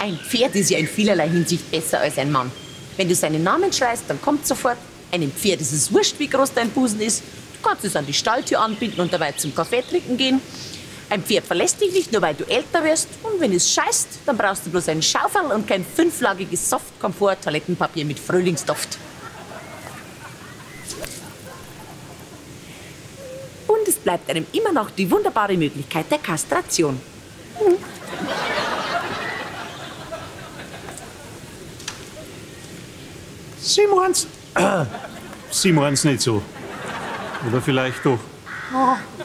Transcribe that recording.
Ein Pferd ist ja in vielerlei Hinsicht besser als ein Mann. Wenn du seinen Namen schreist, dann kommt sofort. Einem Pferd ist es wurscht, wie groß dein Busen ist. Du kannst es an die Stalltür anbinden und dabei zum Kaffee trinken gehen. Ein Pferd verlässt dich nicht, nur weil du älter wirst. Und wenn es scheißt, dann brauchst du bloß einen Schaufel und kein 5-lagiges Soft-Komfort-Toilettenpapier mit Frühlingsduft. Und es bleibt einem immer noch die wunderbare Möglichkeit der Kastration. Sie meinen's nicht so. Oder vielleicht doch. Oh,